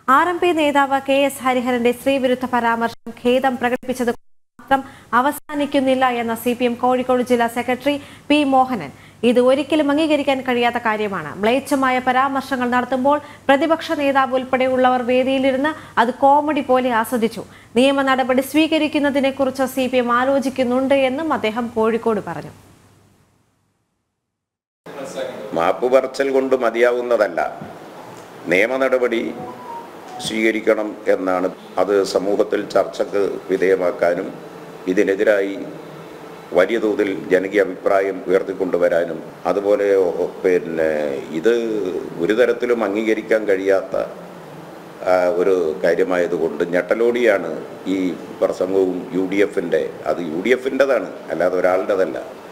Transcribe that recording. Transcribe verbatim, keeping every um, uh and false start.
R M P നേതാവ് K S ഹരിഹരന്റെ സ്ത്രീവിരുദ്ധ പരാമർശം ഖേദം പ്രകടിപ്പിച്ചത് മാത്രം അവസാനിക്കുന്നില്ല എന്ന സി പി എം കോഴിക്കോട് ജില്ലാ സെക്രട്ടറി പി മോഹനൻ. ഇത് ഒരിക്കലും അംഗീകരിക്കാൻ കഴിയാത്ത കാര്യമാണ്. മ്ലേച്ഛമായ പരാമർശങ്ങൾ നടത്തുമ്പോൾ പ്രതിപക്ഷ നേതാവ് ഉൾപ്പെടെയുള്ളവർ വേദിയിലിരുന്ന് അത് കോമഡി പോലെ ആസ്വദിച്ചു. നിയമ നടപടി സ്വീകരിക്കുന്നതിനെ കുറിച്ച് സി പി എം ആലോചിക്കുന്നുണ്ട് എന്നും അദ്ദേഹം കോഴിക്കോട് പറഞ്ഞു. മാപ്പ് പറച്ചൽ കൊണ്ട് മതിയാവുന്നതല്ല, നിയമ നടപടി സ്വീകരിക്കണം എന്നാണ്. അത് സമൂഹത്തിൽ ചർച്ചക്ക് വിധേയമാക്കാനും ഇതിനെതിരായി വലിയ തോതിൽ ജനകീയ അഭിപ്രായം ഉയർത്തിക്കൊണ്ടുവരാനും, അതുപോലെ പിന്നെ ഇത് ഒരു തരത്തിലും അംഗീകരിക്കാൻ കഴിയാത്ത ഒരു കാര്യമായതുകൊണ്ട് ഞെട്ടലോടിയാണ് ഈ പ്രസംഗവും യു ഡി എഫിൻ്റെ അത് യു ഡി എഫിൻ്റെതാണ്, അല്ലാതെ ഒരാളുടേതല്ല.